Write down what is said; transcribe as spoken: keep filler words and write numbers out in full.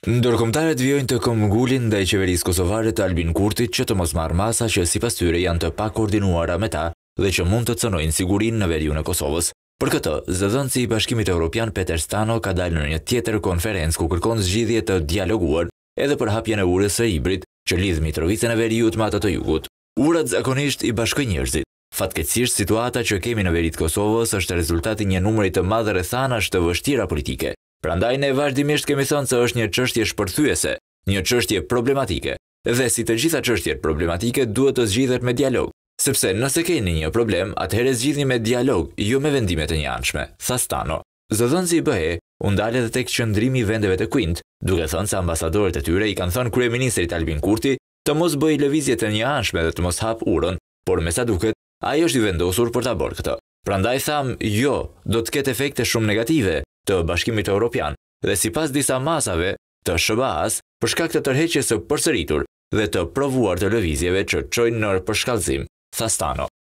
Ndërkombëtarët vijojnë të këmbgulin ndaj qeverisë kosovare të Albin Kurtit që të mos marrë masa që sipas tyre janë të pakoordinuara me ta dhe që mund të cënojnë sigurinë në veriun e Kosovës. Për këtë, zëdhënësi i Bashkimit Evropian Peter Stano ka dalë në një tjetër konferencë ku kërkon zgjidhje të dialoguar edhe për hapjen e urës së hibrit që lidh Mitrovicën e Veriut me atë të jugut. Urat zakonisht i bashkojnë njerëzit. Fatkeqësisht situata që kemi në veri të Kosovës është rezultati një numri të madh rrethanash të vështira politike. Prandaj ne vazhdimisht kemi thënë se është një çështje shpërthyese, një çështje problematike, dhe si të gjitha çështjet problematike duhet të zgjidhet me dialog, sepse nëse keni një problem, atëherë zgjidhni me dialog, jo me vendime të njëanshme, tha Stano. Zëdhënësi i B E u ndal edhe tek qëndrimi i vendeve të Quint, duke thënë se ambasadorët e tyre i kanë thënë kryeministrit Albin Kurti të mos bëjë lëvizje të njëanshme dhe të mos hap urën, por me sa duket, ai është i vendosur për ta bërë këtë. Prandaj tham, jo, do të ketë efekte shumë negative të Bashkimit Evropian dhe sipas disa masave të S B A-s për shkak të tërheqjes së përsëritur dhe të provuar të lëvizjeve që çojnë në përshkallëzim, tha Stano.